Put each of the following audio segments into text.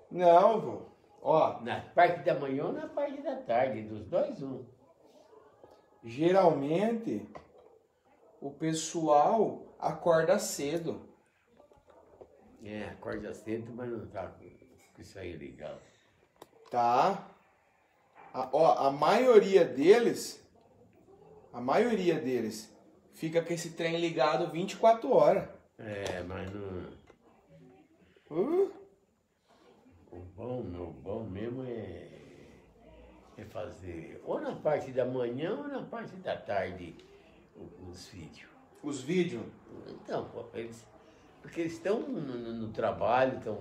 Não, vô. Ó, Na parte da manhã ou na parte da tarde, dos dois, um. geralmente o pessoal acorda cedo. Acorda cedo, mas não tá com isso aí legal. Tá? A maioria deles fica com esse trem ligado 24 horas. Mas não... Uh, O bom mesmo é fazer ou na parte da manhã ou na parte da tarde os vídeos. os vídeos. Então, pô, porque eles estão no trabalho, estão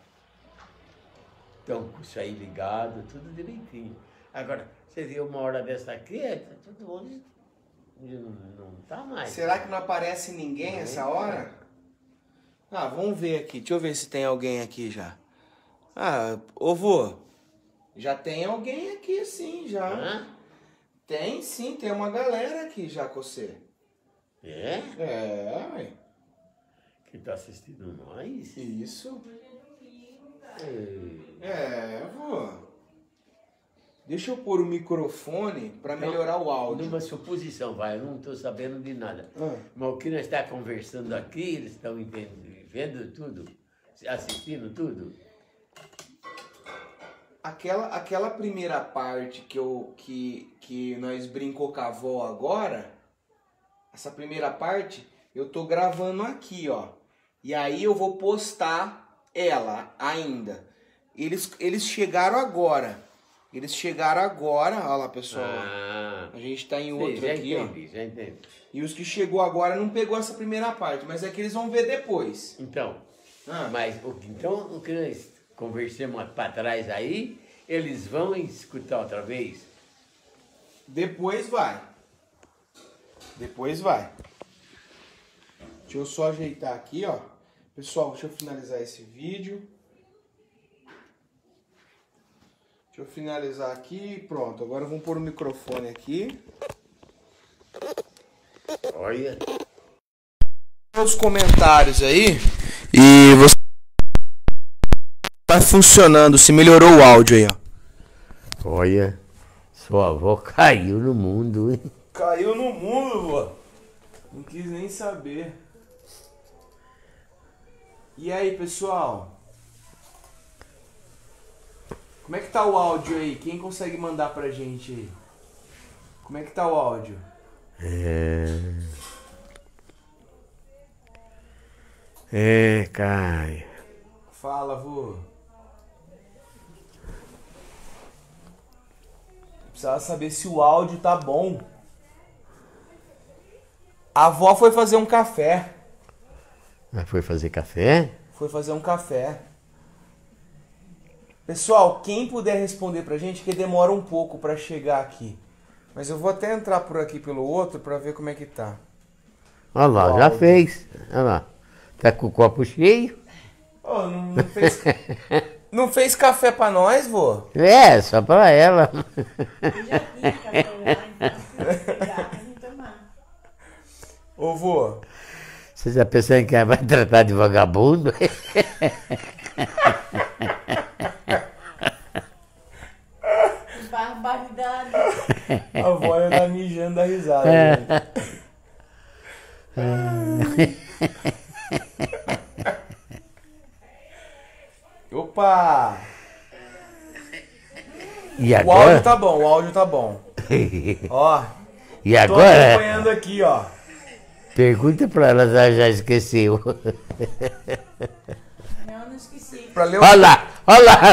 com isso aí ligado, tudo direitinho. Agora, você vê uma hora dessa aqui, todo mundo não tá mais. Será que não aparece ninguém essa hora? Ah, vamos ver aqui. Deixa eu ver se tem alguém aqui já. Ah, ô vô, já tem alguém aqui sim, já. Hã? Tem sim, tem uma galera aqui já com você. É? Ué. Que tá assistindo nós? Isso. É. Vô. Deixa eu pôr o microfone para melhorar o áudio. Numa suposição, vai, eu não estou sabendo de nada. Ah. Mas o que nós estamos conversando aqui, eles estão vendo tudo, assistindo tudo. Aquela primeira parte que nós brincou com a avó agora, essa primeira parte, eu tô gravando aqui, ó. E aí eu vou postar ela ainda. Eles chegaram agora. Olha lá, pessoal. A gente tá em outro já aqui, entendi, já entendi. ó. E os que chegou agora não pegou essa primeira parte, mas é que eles vão ver depois. Então, Ah. mas o que nós conversamos para trás aí, eles vão escutar outra vez? Depois vai. Deixa eu só ajeitar aqui, ó. Pessoal, deixa eu finalizar esse vídeo. Deixa eu finalizar aqui. Pronto, agora vamos pôr o microfone aqui. Olha. Os comentários aí. E você tá funcionando, se melhorou o áudio aí, ó. Olha, sua avó caiu no mundo, hein? Caiu no mundo, vô. Não quis nem saber. E aí, pessoal? Como é que tá o áudio aí? Quem consegue mandar pra gente aí? Como é que tá o áudio? Caio. Fala, vô. Precisava saber se o áudio tá bom. A avó foi fazer um café. Mas foi fazer café? Foi fazer um café. Pessoal, quem puder responder pra gente, que demora um pouco pra chegar aqui. Mas eu vou até entrar por aqui pelo outro pra ver como é que tá. Olha lá, O já áudio. fez. Olha lá. Tá com o copo cheio? Oh, não fez café pra nós, vô? Só pra ela. Eu já tinha café lá, então dá pra gente tomar. Ô, vô. Você tá pensando que ela vai tratar de vagabundo? Barbaridade. A avó ia dar mijando da risada. Né? Opa! E O agora? áudio tá bom. Ó, E tô agora? acompanhando aqui, ó. Pergunta pra ela se ela já esqueceu. Não, não esqueci. Pra ler, Olha lá, olha lá.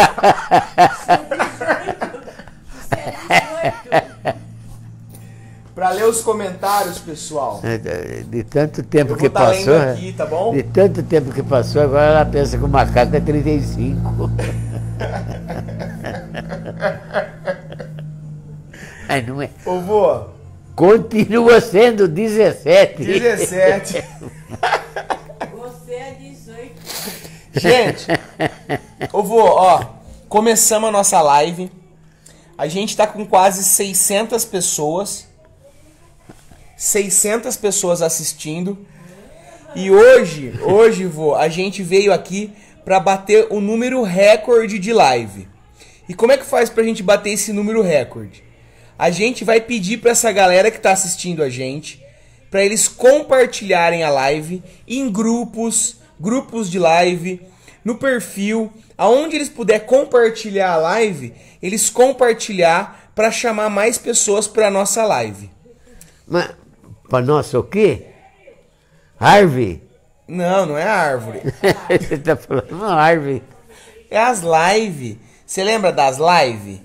pra ler os comentários, pessoal. De tanto tempo Eu que vou tá lendo passou. aqui, tá bom? De tanto tempo que passou, agora ela pensa que o macaco é 35. Mas não é. Ô, vô, Continua sendo 17. 17. Você é 18. Gente, ô, vô, ó, começamos a nossa live. A gente tá com quase 600 pessoas. 600 pessoas assistindo. E hoje, vô, a gente veio aqui para bater o número recorde de live. E como é que faz pra gente bater esse número recorde? A gente vai pedir para essa galera que tá assistindo a gente, para eles compartilharem a live em grupos de live, no perfil, aonde eles puder compartilhar a live, eles compartilhar para chamar mais pessoas para nossa live. Mas, para nossa o quê? Árvore? Não, não é árvore. Você tá falando uma árvore. É as lives. Você lembra das lives?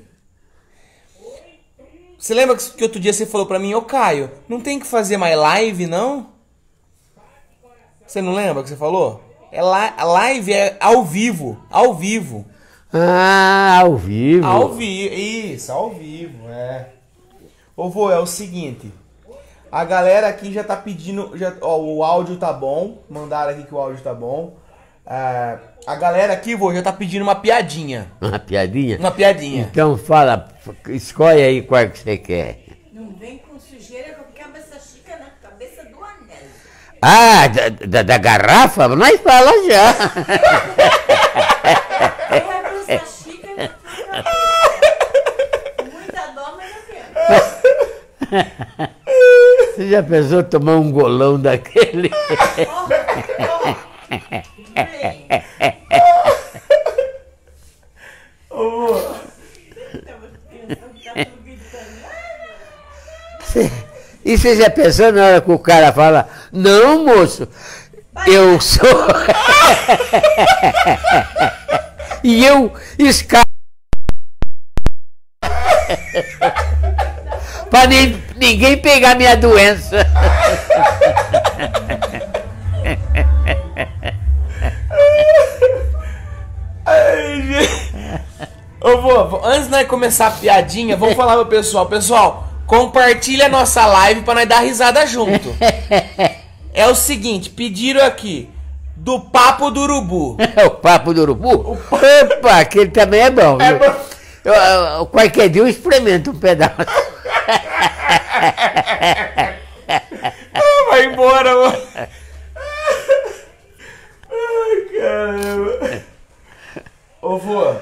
Você lembra que outro dia você falou pra mim, ô Caio, não tem que fazer mais live, não? Você não lembra que você falou? A live é ao vivo, ao vivo. Ah, ao vivo. Ao vivo, isso, ao vivo, é. Ô vô, é o seguinte, a galera aqui já tá pedindo, ó, o áudio tá bom, mandaram aqui que o áudio tá bom. A galera aqui, vô, já tá pedindo uma piadinha. Uma piadinha? Uma piadinha. Então fala, escolhe aí qual que você quer. Não vem com sujeira com cabeça chica na cabeça do anel. Ah, da garrafa? Nós fala já. É cabeça chica na cabeça. Muita dó, mas eu quero. Você já pensou tomar um golão daquele? Vem. Ô, vô. E você já pensou na hora que o cara fala, não, moço, eu sou... E eu escapo... Pra ninguém pegar minha doença. Ai, gente. Ô, vô, antes de nós começar a piadinha, vamos falar pro pessoal. Pessoal, compartilha a nossa live pra nós dar risada junto. É o seguinte, pediram aqui, do Papo do Urubu. O Papo do Urubu? Opa, aquele também é bom. É bom. Qualquer dia eu experimento um pedaço. Vai embora, mano. Ai, caramba. Ô, vô.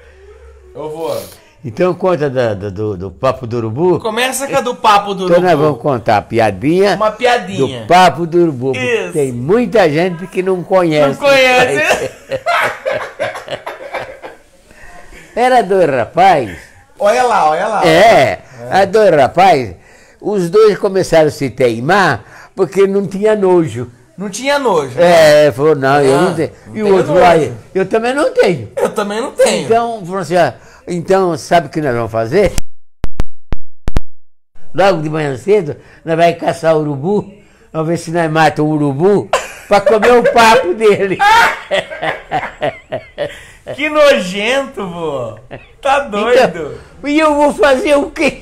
Então conta do Papo do Urubu. Começa com a do Papo do Então Urubu. nós vamos contar a piadinha. Uma piadinha. Do Papo do Urubu. Porque Isso. tem muita gente que não conhece. Não conhece? Era dois rapazes. Olha lá. A dois rapazes. Os dois começaram a se teimar porque não tinha nojo. Não tinha nojo. Falou, não, eu não tenho. não E o tenho outro, nojo. aí, eu também não tenho. Eu também não tenho. Então, falou assim, então, sabe o que nós vamos fazer? Logo de manhã cedo, nós vamos caçar urubu, vamos ver se nós matamos o urubu para comer o papo dele. Que nojento, vô. Tá doido. Então, e eu vou fazer o quê?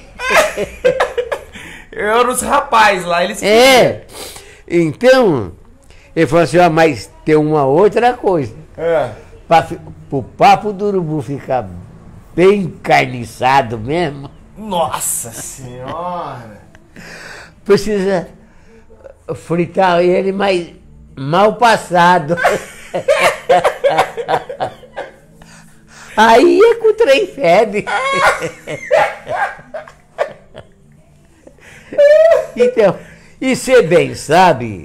Eu era os rapazes lá, eles... Então, ele falou assim, mas tem uma outra coisa. Para o papo do urubu ficar bem carniçado mesmo, Nossa senhora. precisa fritar ele, mas mal passado. Aí é que o trem fede. Então, e você bem sabe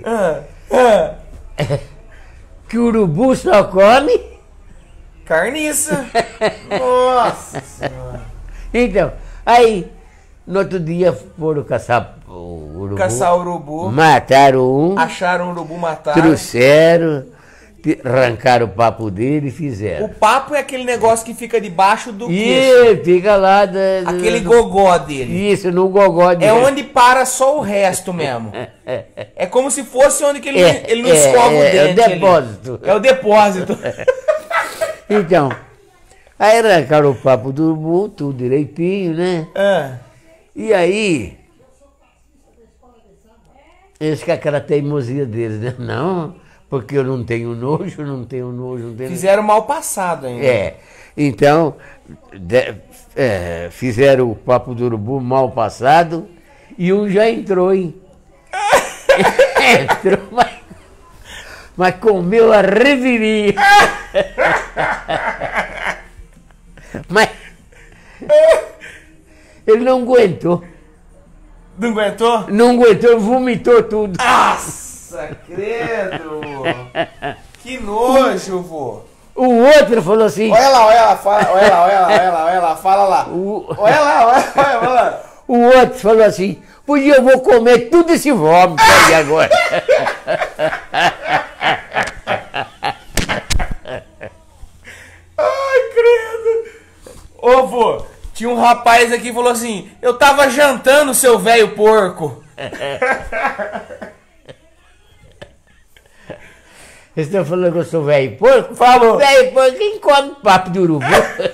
que o urubu só come... Carniça. Nossa senhora. Então, aí, no outro dia foram caçar o urubu. Caçar o urubu. Mataram um, Acharam o urubu, mataram. trouxeram, arrancaram o papo dele e O fizeram. papo é aquele negócio que fica debaixo do queixo. E fica lá... Aquele gogó dele. Isso, no gogó dele. É onde para só o resto mesmo. É como se fosse onde que ele não escova o dente. É o depósito. Ali. É o depósito. Então, aí arrancaram o papo do urubu, tudo direitinho, né? E aí, eles com aquela teimosia deles, né? Não, porque eu não tenho nojo, não tenho nojo. Fizeram mal passado ainda. Então, fizeram o papo do urubu mal passado e um já entrou, hein? Entrou, mas mas comeu a reviria. Mas ele não aguentou. Não aguentou? Não aguentou, vomitou tudo. Nossa, credo! Que nojo, vô! O outro falou assim... Olha lá, fala lá. Olha lá. O outro falou assim, pois eu vou comer tudo esse vômito aí agora. Ai, credo! Ô, vô, tinha um rapaz aqui que falou assim, eu tava jantando, seu velho porco. Vocês estão falando que eu sou velho porco? Falou. Velho porco, quem come papo de urubu?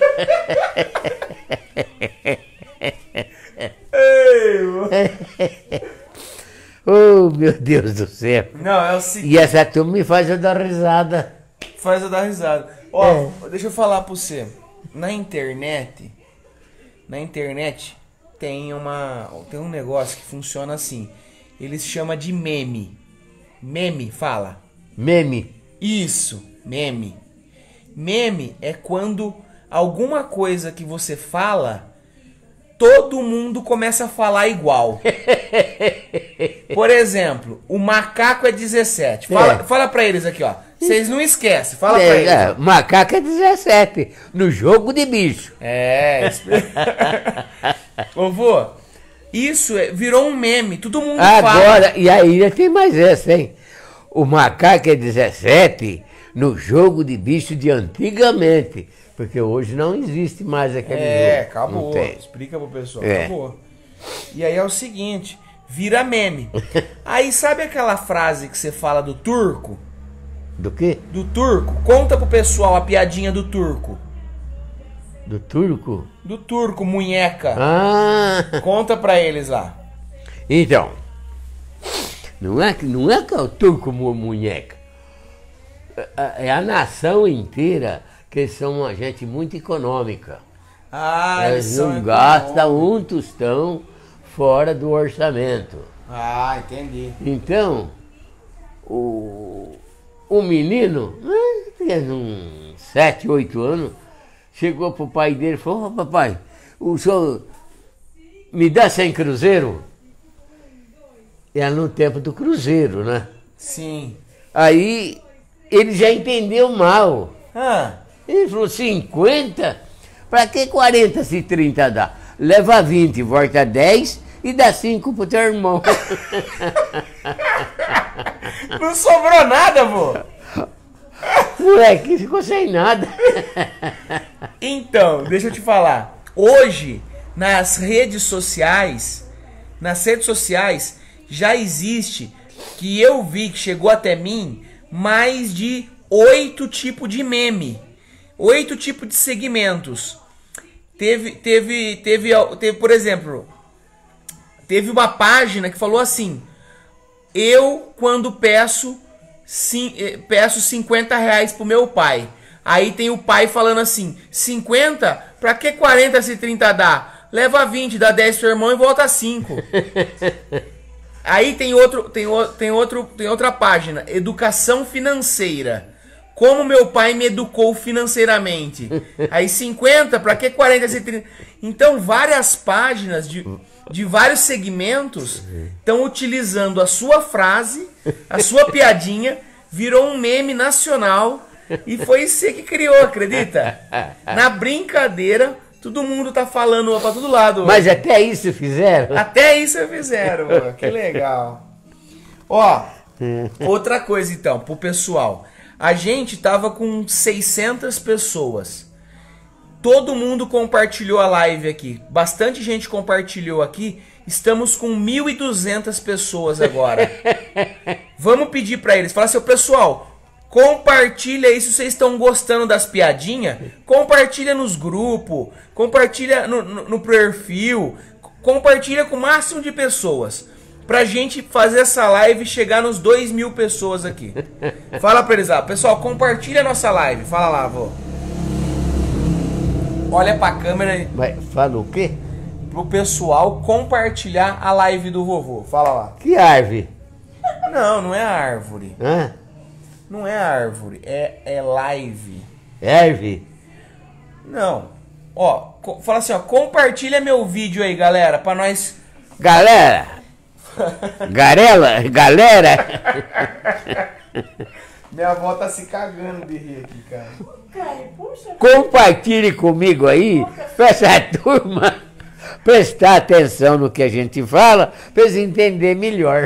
Ei, vô. Oh, meu Deus do céu. Não, é o seguinte. E essa turma me faz eu dar risada. Faz eu dar risada. Ó, deixa eu falar pra você. Na internet tem um negócio que funciona assim. Eles chamam de meme. Meme, fala. Meme. Isso, meme. Meme é quando alguma coisa que você fala, todo mundo começa a falar igual. Por exemplo, o macaco é 17. Fala pra eles aqui, ó. Vocês não esquecem, fala pra eles. Macaco é 17, no jogo de bicho. Ô, vô, isso virou um meme, todo mundo fala. Agora, e ainda tem mais essa, hein? O macaco é 17 no jogo de bicho de antigamente. Porque hoje não existe mais aquele jogo. Acabou. Explica pro pessoal, acabou. E aí é o seguinte, vira meme. Aí sabe aquela frase que você fala do turco? Do quê? Do turco. Conta pro pessoal a piadinha do turco. Do turco? Do turco, munheca. Ah! Conta pra eles lá. Então, não é que é o turco munheca. É a nação inteira que são uma gente muito econômica. Eles não gastam um tostão fora do orçamento. Entendi. Então, o menino, tinha uns 7, 8 anos, chegou pro pai dele e falou, papai, o senhor me dá 100 cruzeiro? Era no tempo do cruzeiro, né? Sim. Aí ele já entendeu mal. Ah. Ele falou, 50? Pra que 40 se 30 dá? Leva 20, volta 10 e dá 5 pro teu irmão. Não sobrou nada, vô. Moleque, ficou sem nada. Então, deixa eu te falar. Hoje, nas redes sociais, já existe, que eu vi que chegou até mim, mais de 8 tipos de meme. 8 tipos de segmentos. Teve, por exemplo, teve uma página que falou assim: eu, quando peço 50 reais pro meu pai. Aí tem o pai falando assim: 50? Pra que 40 se 30 dá? Leva 20, dá 10 pro irmão e volta 5. Aí tem outra página, educação financeira. Como meu pai me educou financeiramente. Aí 50, pra que 40 se 30? Então várias páginas de vários segmentos estão utilizando a sua frase, a sua piadinha, virou um meme nacional e foi você que criou, acredita? Na brincadeira, todo mundo tá falando pra todo lado. Mas até isso fizeram? Até isso fizeram, mano. Que legal. Ó, outra coisa então, pro pessoal. A gente tava com 600 pessoas. Todo mundo compartilhou a live aqui. Bastante gente compartilhou aqui. Estamos com 1.200 pessoas agora. Vamos pedir pra eles. Falar assim, pessoal, compartilha aí se vocês estão gostando das piadinhas. Compartilha nos grupos. Compartilha no perfil. Compartilha com o máximo de pessoas. Pra gente fazer essa live e chegar nos 2.000 pessoas aqui. Fala pra eles lá. Pessoal, compartilha a nossa live. Fala lá, vô. Olha pra câmera aí. Fala o quê? Pro pessoal compartilhar a live do vovô. Fala lá. Que árvore? Não é árvore. Hã? Não é árvore, é live. Erve. Não. Ó, fala assim, ó, compartilha meu vídeo aí, galera, pra nós... Galera. Galera. Minha avó tá se cagando de rir aqui, cara. Cara, puxa. Compartilhe comigo aí, pra essa turma prestar atenção no que a gente fala, pra eles entenderem melhor.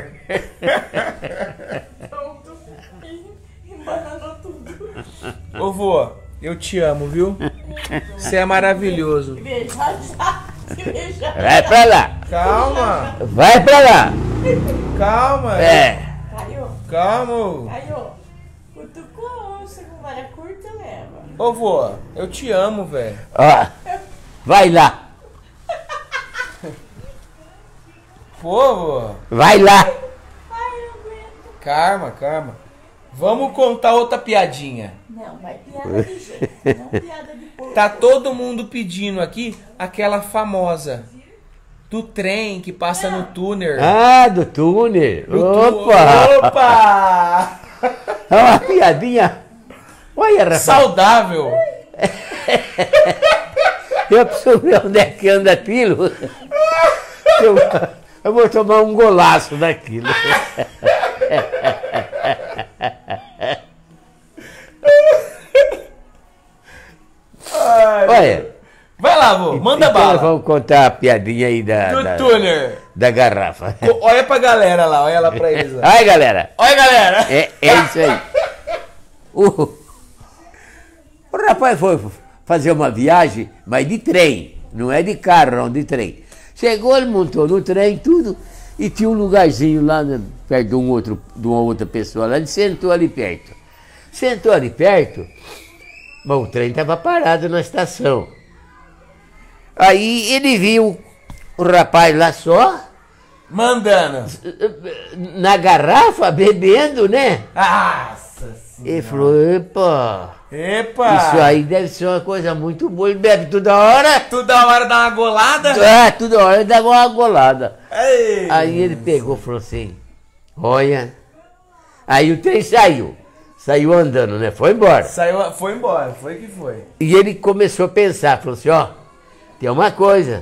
Pronto. Embananou tudo. Ô, vô, eu te amo, viu? Você é maravilhoso. Beijar já. Se beijar. Vai pra lá. Calma, Vai pra lá. calma. É. Caiu. Calma. Caiu. Cutucou, você com vara curta leva. Ô, vô, eu te amo, velho. Ó. Vai lá. Pô, vô. Vai lá. Ai, não aguento. Calma. Vamos contar outra piadinha. Não, vai piada de jeito, não piada de porco. Tá todo mundo pedindo aqui aquela famosa do trem que passa no túnel. Ah, do túnel. Opa! Opa! É uma piadinha. Olha, Rafael. Saudável! Eu preciso ver onde é que anda aquilo. Eu vou tomar um golaço daquilo. Ai, Olha. vai lá, vô, manda Então bala. vamos contar a piadinha aí Do túnel. da garrafa. Olha pra galera lá, olha lá pra eles. Lá. Ai, galera. Olha, galera. É isso aí. O rapaz foi fazer uma viagem, mas de trem. Não é de carro, não, de trem. Chegou, ele montou no trem, tudo, e tinha um lugarzinho lá, né, perto de uma outra pessoa lá. Ele sentou ali perto. Sentou ali perto, mas o trem estava parado na estação. Aí ele viu o rapaz lá só, Mandando. na garrafa, bebendo, né? Nossa Ele falou, epa, Epa! isso aí deve ser uma coisa muito boa. Ele bebe toda hora. Toda hora dá uma golada? Toda hora ele dava uma golada. Ei. Aí ele pegou e falou assim, olha. Aí o trem saiu. Saiu andando, né? Foi embora. Saiu, foi embora, foi que foi. E ele começou a pensar, falou assim, ó, tem uma coisa.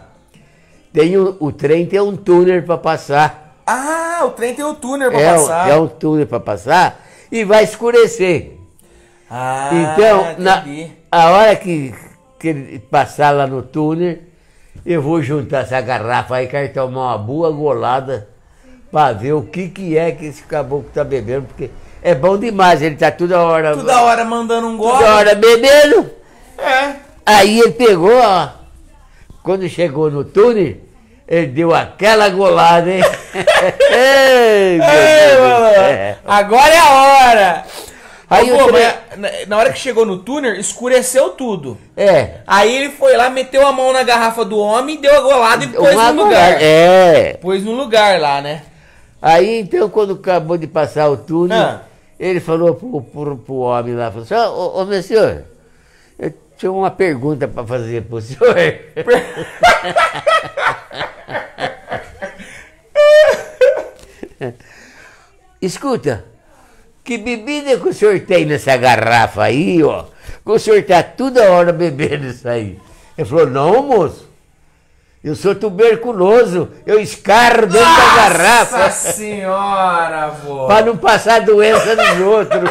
O trem tem um túnel para passar. Ah, o trem tem o túnel pra passar. É um túnel para passar e vai escurecer. Ah, Então, entendi. a hora que ele passar lá no túnel, eu vou juntar essa garrafa aí, quero tomar uma boa golada para ver o que é que esse caboclo tá bebendo, porque é bom demais, ele tá toda hora Mandando um gole. toda hora bebendo. É. Aí ele pegou, ó, quando chegou no túnel, ele deu aquela golada, hein? Ei, meu Ei, Deus do mano. céu. Agora é a hora. Aí Ô, o pô, trem- mas na hora que chegou no túnel, escureceu tudo. É. Aí ele foi lá, meteu a mão na garrafa do homem, deu a golada e pôs Uma no lugar. golada, é. Pôs no lugar lá, né? Aí então, quando acabou de passar o túnel, Ah. ele falou pro homem lá, falou assim, ô meu senhor, eu tinha uma pergunta para fazer pro senhor. Escuta, que bebida que o senhor tem nessa garrafa aí, ó? Que o senhor tá toda hora bebendo isso aí. Ele falou, não, moço, eu sou tuberculoso, eu escarro dentro da garrafa. Nossa senhora, vô. Para não passar doença nos outros.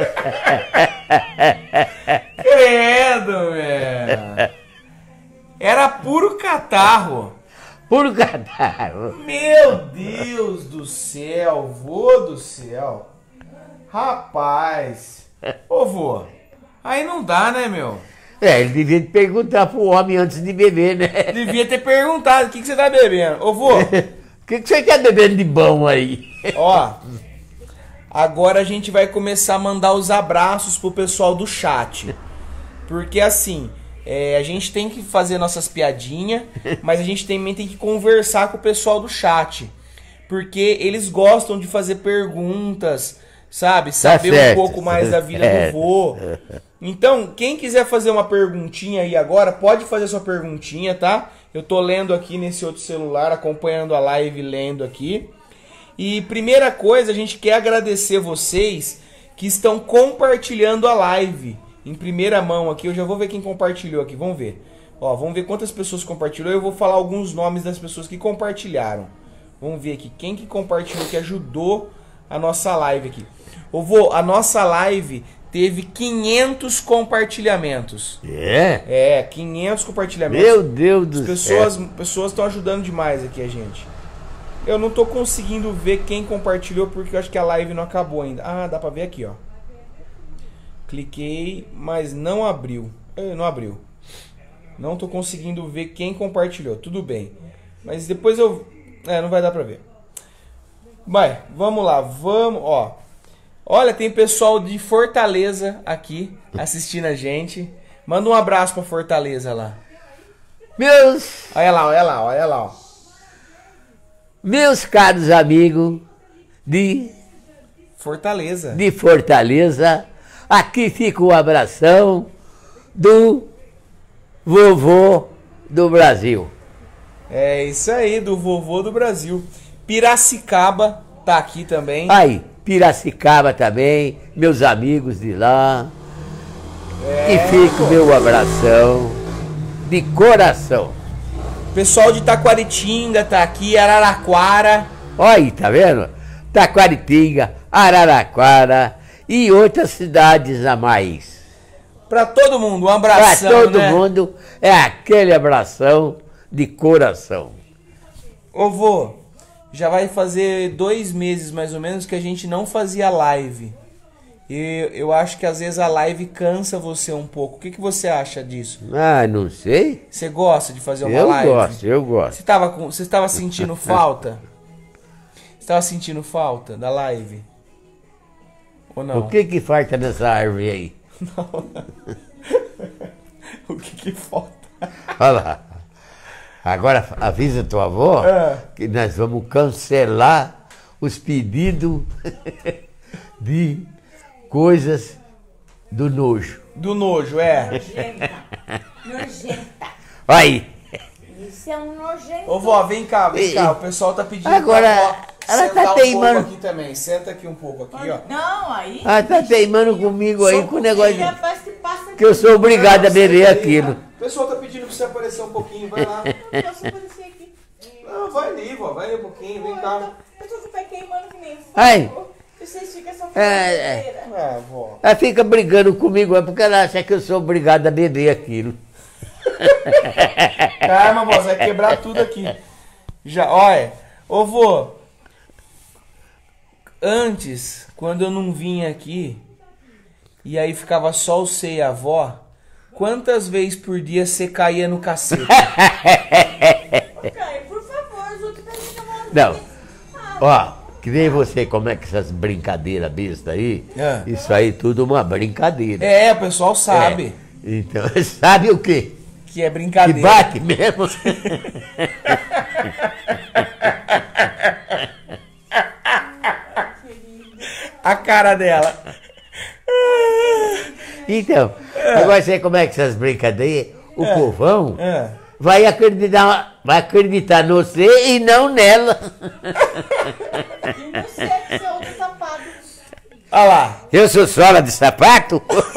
Credo, velho. Era puro catarro. Puro catarro. Meu Deus do céu, vô do céu. Rapaz. Ô, vô, aí não dá, né, meu? É, ele devia perguntar pro homem antes de beber, né? Devia ter perguntado, o que você tá bebendo? Ô, vô, O que você tá bebendo de bom aí? ó, agora a gente vai começar a mandar os abraços pro pessoal do chat. Porque assim, a gente tem que fazer nossas piadinhas, mas a gente também tem que conversar com o pessoal do chat. Porque eles gostam de fazer perguntas, sabe? Saber certo, um pouco mais da vida certo. do vô. Então, quem quiser fazer uma perguntinha aí agora, pode fazer sua perguntinha, tá? Eu tô lendo aqui nesse outro celular, acompanhando a live, lendo aqui. E primeira coisa, a gente quer agradecer vocês que estão compartilhando a live em primeira mão aqui. Eu já vou ver quem compartilhou aqui, vamos ver. Ó, vamos ver quantas pessoas compartilhou. Eu vou falar alguns nomes das pessoas que compartilharam. Vamos ver aqui quem que compartilhou, que ajudou a nossa live aqui. Ô vô, a nossa live teve 500 compartilhamentos. É, 500 compartilhamentos. Meu Deus do céu. Pessoas estão ajudando demais aqui a gente. Eu não tô conseguindo ver quem compartilhou porque eu acho que a live não acabou ainda. Ah, dá pra ver aqui, ó. Cliquei, mas não abriu. Não abriu. Não tô conseguindo ver quem compartilhou. Tudo bem. Mas depois eu... não vai dar pra ver. Vai, vamos lá. Vamos, ó. Olha, tem pessoal de Fortaleza aqui assistindo a gente. Manda um abraço pra Fortaleza lá. Olha lá, ó. Meus caros amigos de Fortaleza. Aqui fica o abração do vovô do Brasil. É isso aí, do vovô do Brasil. Piracicaba tá aqui também. Aí, Piracicaba também, meus amigos de lá. E fica o meu abração de coração. Pessoal de Taquaritinga tá aqui, Araraquara. Olha aí, tá vendo? Taquaritinga, Araraquara e outras cidades a mais. Pra todo mundo, um abração, pra todo né? mundo é aquele abração de coração. Ô vô, já vai fazer 2 meses mais ou menos que a gente não fazia live. E eu acho que às vezes a live cansa você um pouco. O que você acha disso? Ah, não sei. Você gosta de fazer uma live? Eu gosto. Você estava sentindo falta? Você estava sentindo falta da live? Ou não? O que falta nessa árvore aí? Não. O que falta? Olha lá. Agora avisa tua avó que nós vamos cancelar os pedidos de coisas do nojo. Do nojo, é. Nojenta. Aí. Isso é um nojento. Ô vó, vem cá. O pessoal tá pedindo agora, pra vó ela sentar tá um teimando. pouco aqui também. Senta aqui um pouco aqui, ó. Não, aí. Ah, tá teimando comigo aí com o negócio de... Rapaz que passa que eu sou obrigado a beber Senta aí, aquilo. O pessoal tá pedindo pra você aparecer um pouquinho, vai lá. Não posso aparecer aqui. Não, vai ali, vó, vai ali um pouquinho, vem cá. Eu tô com o pé queimando que nem fogo. Ai. Vocês ficam só Vó. Ela fica brigando comigo, é porque ela acha que eu sou obrigado a beber aquilo. Calma, vó, vai quebrar tudo aqui. Já, olha. Ô, vô. Antes, quando eu não vinha aqui, e aí ficava só você e a avó, quantas vezes por dia você caía no cacete? Caio, por favor, os outros estão me Não. Ó, que nem você, como é que essas brincadeiras bestas aí, isso aí tudo uma brincadeira. É, o pessoal sabe. Então, sabe o quê? Que é Que brincadeira. bate mesmo. A cara dela. Então, agora sei como é que essas brincadeiras, o povão É. vai acreditar no você e não nela. E você é seu outro tapado. Olha lá. Eu sou sola de sapato?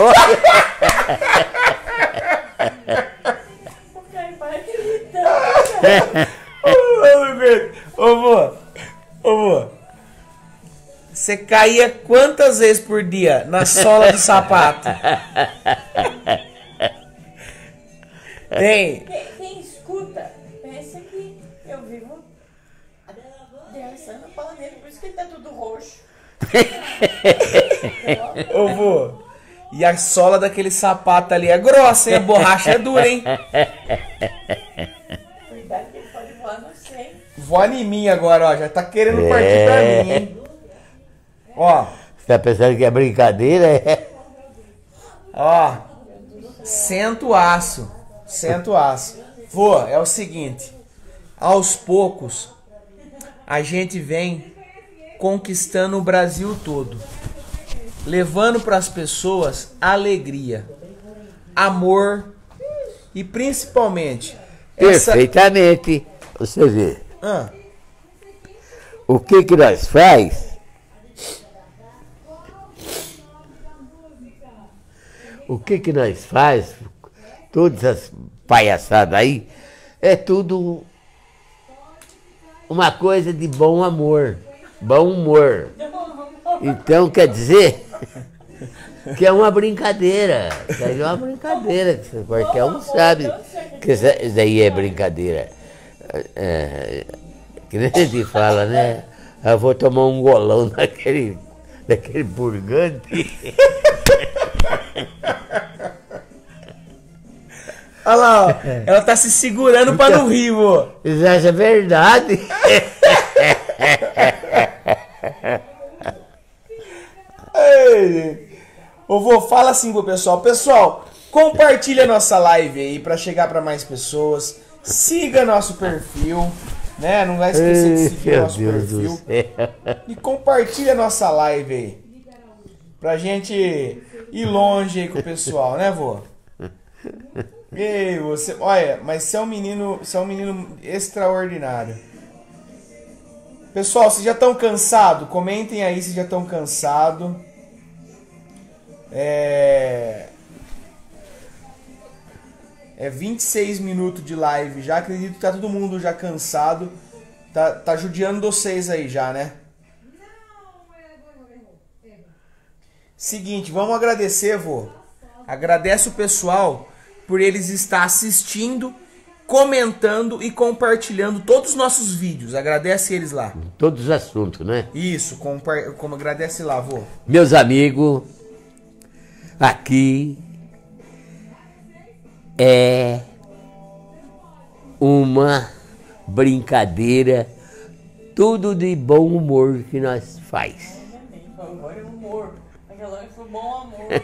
O Caio vai acreditar. Ô, vô. Você caía quantas vezes por dia na sola do sapato? Tem. Quem escuta, pensa que eu vivo dançando pala nele, por isso que ele tá tudo roxo. Ô, vô. E a sola daquele sapato ali é grossa, hein? A borracha é dura, hein? Cuidado que ele pode voar, não sei. Voa em mim agora, ó. Já tá querendo partir pra mim, hein? Ó. Você tá pensando que é brincadeira? É? Ó. Senta o aço. Vô, é o seguinte. Aos poucos, a gente vem conquistando o Brasil todo. Levando para as pessoas alegria, amor e principalmente Perfeitamente. Você vê. Ah, O que nós faz? o que nós faz, todas as palhaçadas aí, é tudo uma coisa de bom amor, bom humor. Então quer dizer que é uma brincadeira, que é uma brincadeira, que qualquer um sabe que isso daí é brincadeira. Que nem a gente fala, né? Eu vou tomar um golão daquele purgante. Olha lá, ó. Ela tá se segurando pra não rir, vô. Isso é verdade. Ei, ô vô, fala assim pro pessoal. Pessoal, compartilha a nossa live aí pra chegar pra mais pessoas. Siga nosso perfil, né? Não vai esquecer de seguir nosso perfil. E compartilha a nossa live aí. Pra gente ir longe aí com o pessoal, né, vô? Ei, você, olha, mas você é um menino extraordinário. Pessoal, vocês já estão cansados? Comentem aí se já estão cansados. É 26 minutos de live já. Acredito que tá todo mundo já cansado. Tá judiando vocês aí já, né? Seguinte, vamos agradecer, vô. Agradece o pessoal por eles estar assistindo, comentando e compartilhando todos os nossos vídeos. Agradece eles lá. Todos os assuntos, né? Isso, como agradece lá, vô. Meus amigos, aqui é uma brincadeira, tudo de bom humor que nós faz. Agora é humor. Aquela hora foi bom amor.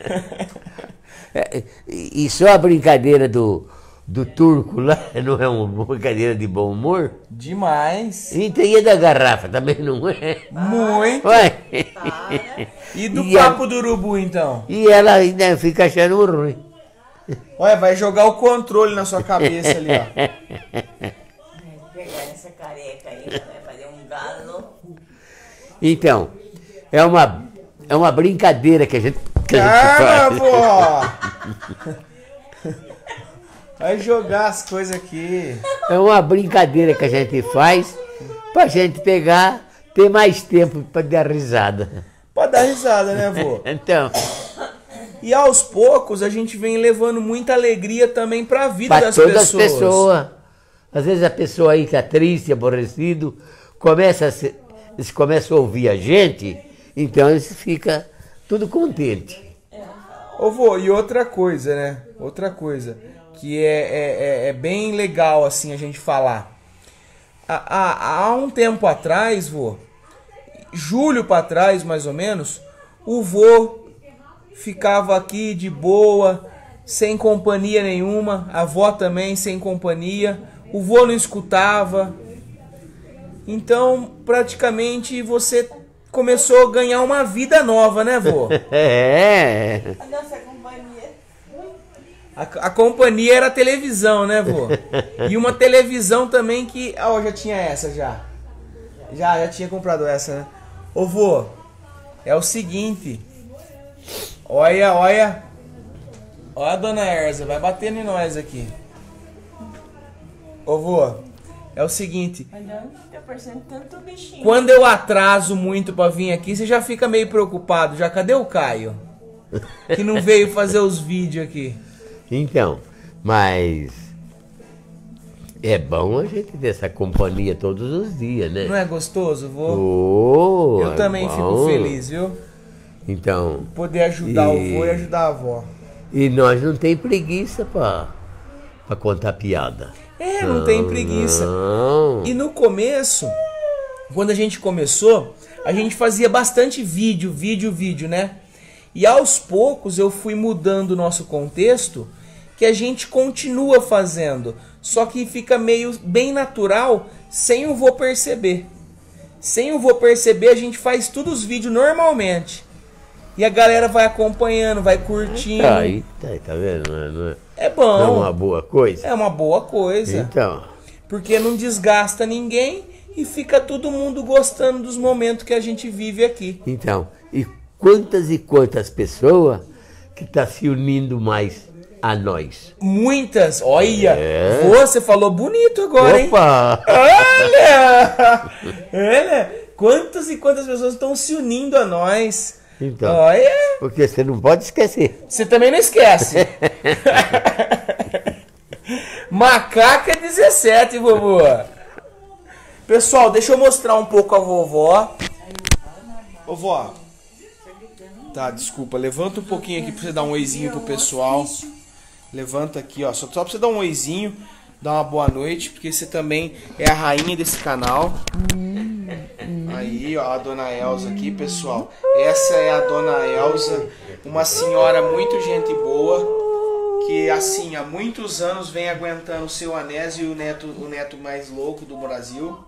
E só a brincadeira do turco lá não é uma brincadeira de bom humor? Demais. E tem a da garrafa também, não é? Muito. Ué. Para. E do E papo do urubu, então? E ela ainda fica achando ruim. Olha, vai jogar o controle na sua cabeça ali, ó. Vou pegar essa careca aí, vai fazer um galo. Então, é uma brincadeira que a gente Calma, faz. pô! Vai jogar as coisas aqui. É uma brincadeira que a gente faz pra gente pegar, ter mais tempo pra dar risada. Pode dar risada, né, vô? Então, E aos poucos a gente vem levando muita alegria também pra vida para das todas as pessoas. pessoas. Às vezes a pessoa aí tá triste, aborrecido, começa a ouvir a gente, então eles ficam tudo contente. Ô vô, e outra coisa, né? Outra coisa que é bem legal assim a gente falar. Há um tempo atrás, vô, julho pra trás mais ou menos, o vô ficava aqui de boa, sem companhia nenhuma, a avó também sem companhia, o vô não escutava. Então, praticamente você começou a ganhar uma vida nova, né, vô? É. A nossa companhia. A companhia era a televisão, né, vô? E uma televisão também que... Ó, já tinha essa já. Já tinha comprado essa, né? Ô, vô, é o seguinte. Olha. Olha a dona Erza, vai batendo em nós aqui. Ô, vô, é o seguinte. Olha, tá parecendo tanto bichinho. Quando eu atraso muito pra vir aqui, você já fica meio preocupado. Já, cadê o Caio? Que não veio fazer os vídeos aqui. Então, mas é bom a gente ter essa companhia todos os dias, né? Não é gostoso, vô? Eu É também bom. fico feliz, viu? Então, Poder ajudar o vô e ajudar a avó. e nós não tem preguiça pra contar piada. Não tem preguiça. Não. E no começo, quando a gente começou, a gente fazia bastante vídeo, né? E aos poucos eu fui mudando o nosso contexto, que a gente continua fazendo, só que fica meio bem natural, sem o vô perceber. Sem o vô perceber, a gente faz todos os vídeos normalmente. E a galera vai acompanhando, vai curtindo. Aí, tá vendo? Não é É bom. uma boa coisa? É uma boa coisa. Então, Porque não desgasta ninguém e fica todo mundo gostando dos momentos que a gente vive aqui. e quantas pessoas que está se unindo mais a nós? Muitas, olha, É. você falou bonito agora, hein? Opa! Olha, quantas e quantas pessoas estão se unindo a nós. Então, Olha, porque você não pode esquecer. você também não esquece. Macaca 17, vovô. Pessoal, deixa eu mostrar um pouco a vovó. Vovó. Tá, desculpa. Levanta um pouquinho aqui pra você dar um oizinho pro pessoal. Levanta aqui, ó. Só pra você dar um oizinho, dar uma boa noite, porque você também é a rainha desse canal. Aí, ó, a dona Elza aqui, pessoal. Essa é a dona Elza, uma senhora muito gente boa, que assim, há muitos anos vem aguentando o seu Anésio e o neto mais louco do Brasil.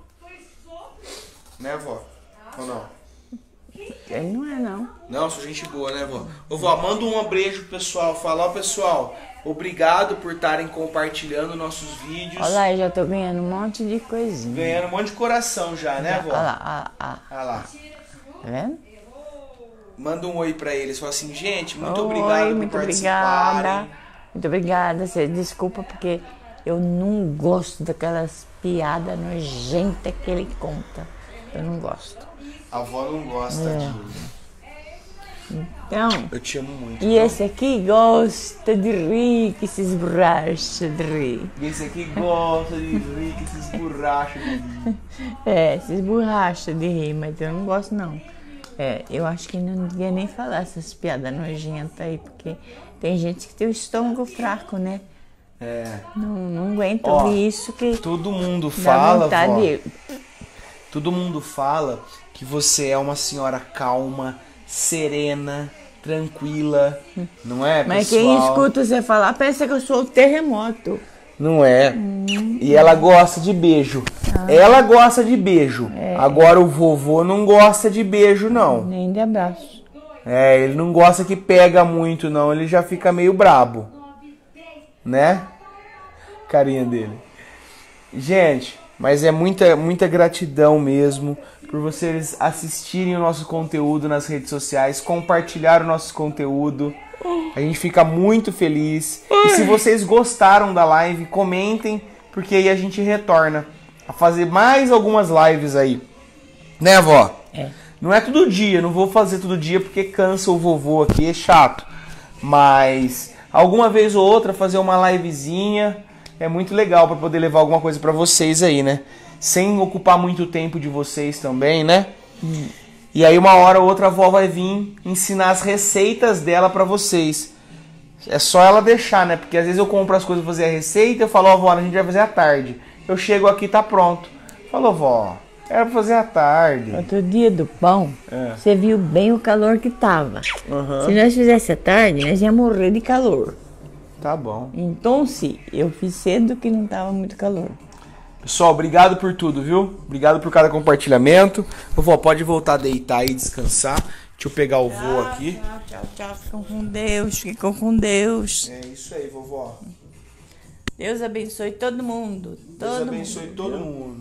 Né, vó? Ou não? Ele não é, não. Não, sou gente boa, né, vó? Ô, vó, manda um beijo pro pessoal. Fala, ó, pessoal, obrigado por estarem compartilhando nossos vídeos. Olha lá, eu já tô ganhando um monte de coisinha. Ganhando um monte de coração já, né, vó? Olha lá, Olha lá. tá vendo? Manda um oi pra eles. Fala assim, gente, muito Oi, obrigado por muito participarem. obrigada. Muito obrigada. Você desculpa porque eu não gosto daquelas piadas nojentas que ele conta. Eu não gosto. A avó não gosta de... Então, Eu te amo muito. e esse aqui gosta de rir, que se esborracha de rir. E esse aqui gosta de rir, que se esborracha de rir. É, se esborracha de rir, mas eu não gosto não. É, eu acho que não devia nem falar essas piadas nojentas aí, porque tem gente que tem o estômago fraco, né? É. Não aguenta Ó, ouvir isso que Todo mundo dá fala, vontade vó. de... Todo mundo fala que você é uma senhora calma, serena, tranquila, não é, Mas pessoal? quem escuta você falar pensa que eu sou o terremoto. Não é. E ela gosta de beijo. Ela gosta de beijo. Agora o vovô não gosta de beijo, não. Nem de abraço. É, ele não gosta que pega muito, não. Ele já fica meio brabo. Né? Carinha dele. Gente, mas é muita gratidão mesmo por vocês assistirem o nosso conteúdo nas redes sociais, compartilhar o nosso conteúdo. A gente fica muito feliz. E se vocês gostaram da live, comentem, porque aí a gente retorna a fazer mais algumas lives aí. Né, vó? É. Não é todo dia, não vou fazer todo dia porque cansa o vovô aqui, é chato. Mas alguma vez ou outra fazer uma livezinha é muito legal para poder levar alguma coisa para vocês aí, né? Sem ocupar muito tempo de vocês também, né? E aí uma hora ou outra a avó vai vir ensinar as receitas dela para vocês. É só ela deixar, né? Porque às vezes eu compro as coisas pra fazer a receita, eu falo, ó, vó, a gente vai fazer à tarde. Eu chego aqui, tá pronto. Falou, vó, era pra fazer à tarde. Outro dia do pão, você viu bem o calor que tava. Se nós fizesse à tarde, nós ia morrer de calor. Tá bom. Então, se eu fiz cedo que não tava muito calor. Pessoal, obrigado por tudo, viu? Obrigado por cada compartilhamento. Vovó, pode voltar a deitar e descansar. Deixa eu pegar o voo aqui. Tchau. Ficam com Deus, ficam com Deus. É isso aí, vovó. Deus abençoe todo mundo. Deus abençoe todo mundo.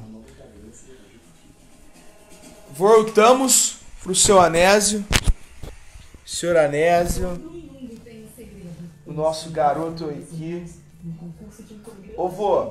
Voltamos pro seu Anésio. Senhor Anésio. O nosso garoto aqui. Ô, vô.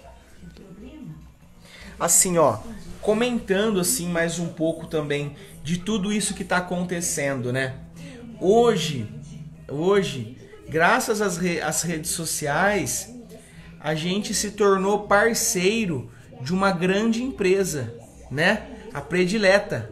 Assim, ó. Comentando assim mais um pouco também de tudo isso que tá acontecendo, né? Hoje, graças às redes sociais, a gente se tornou parceiro de uma grande empresa, né? A Predileta.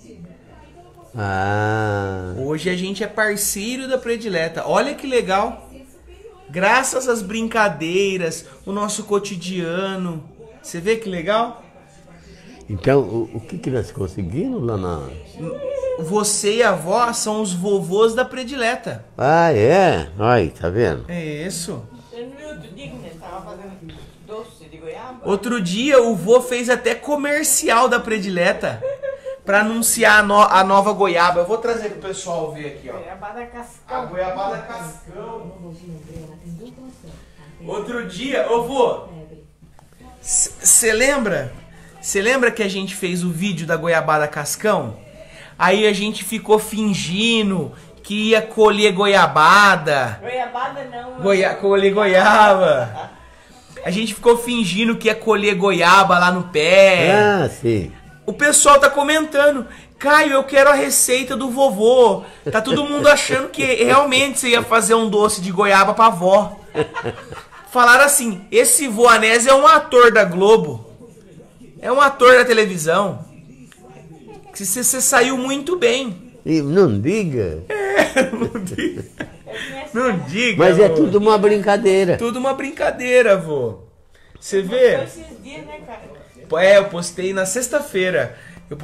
Ah, Hoje a gente é parceiro da Predileta. Olha que legal. Graças às brincadeiras, o nosso cotidiano. Você vê que legal? então o que nós conseguimos lá na... Você e a avó são os vovôs da Predileta. Ah, é? Aí, tá vendo? É isso. Você não viu outro dia que ele tava fazendo doce de goiaba? Outro dia o vô fez até comercial da Predileta pra anunciar a nova goiaba. Eu vou trazer pro pessoal ver aqui, ó. Goiabada A cascão. goiabada cascão. Outro dia, ô vô, você lembra? Você lembra que a gente fez o vídeo da goiabada cascão? Aí a gente ficou fingindo que ia colher goiabada. Goiabada não. Colher goiaba. A gente ficou fingindo que ia colher goiaba lá no pé. Ah, sim. O pessoal tá comentando, Caio, eu quero a receita do vovô. Tá todo mundo achando que realmente você ia fazer um doce de goiaba pra avó. Falaram assim, esse Voanese é um ator da Globo. É um ator da televisão. Você saiu muito bem. E não diga. Não diga. Não diga. Mas é vô. tudo uma brincadeira. Tudo uma brincadeira, vô. Você vê? Esses dias, né, cara? Eu postei na sexta-feira.